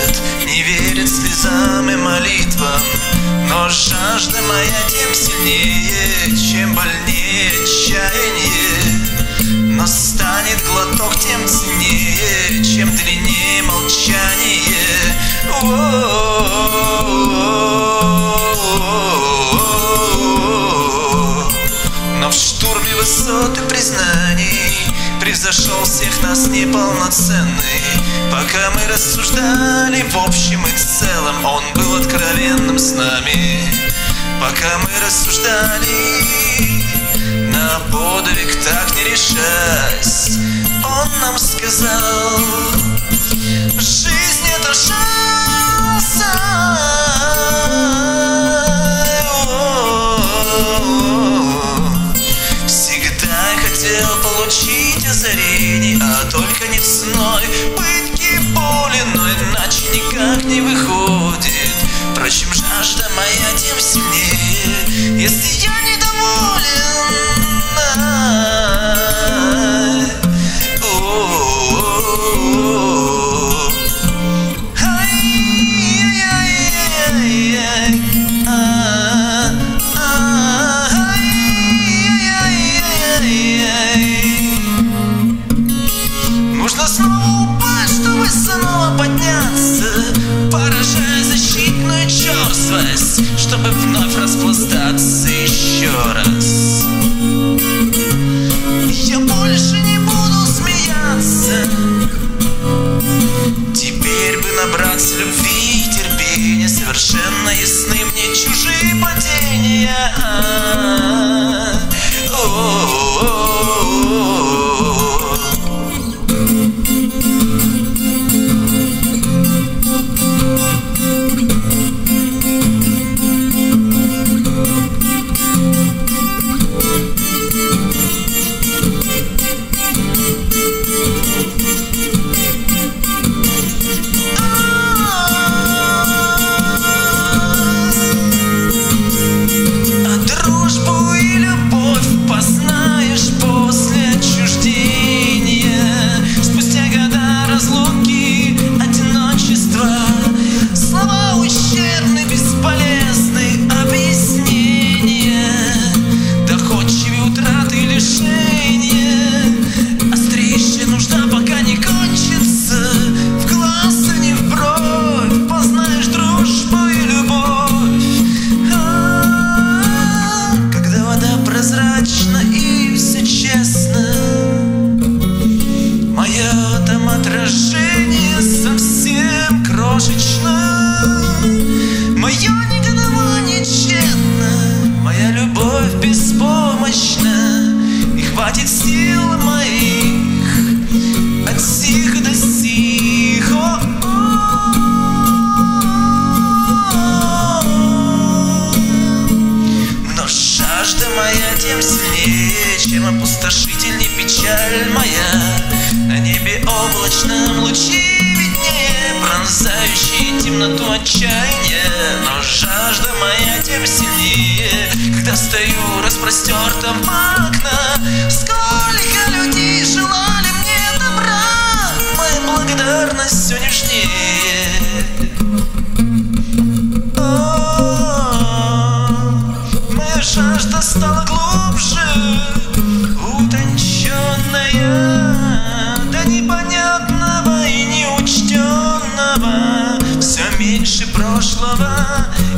не верит слезам и молитвам. Но жажда моя тем сильнее, чем больнее отчаяние. Но станет глоток тем ценнее, чем длиннее молчание. Но в штурме высот и признаний превзошел всех нас неполноценный. Пока мы рассуждали в общем и целом, он был откровенным с нами. Пока мы рассуждали на подвиг, так не решаясь, он нам сказал: жизнь — это шанс. Всегда я хотел получить озарение, а только не ценой пытки, боли, но иначе никак не выходит. Впрочем, жажда моя тем сильнее, если я недоволен. Нужно снова упасть, чтобы снова подняться, поражая защитную черствость, чтобы вновь распластаться еще раз. Я больше не буду смеяться. Теперь бы набраться любви и терпения, совершенно ясны мне чужие падения. И все честно, мое там отражение совсем крошечно. Мое негодование тщетно, моя любовь беспомощна. И хватит сил моих от сих до сих. Но жажда моя тем сильнее, чем опустошительней печаль моя. На небе облачном лучи виднее, пронзающие темноту отчаяния. Но жажда моя тем сильнее, когда стою распростертым в окна. Сколько людей желали мне добра, моя благодарность все нежнее. Моя жажда стала глубже, утонченная, до непонятного и неучтенного. Все меньше прошлого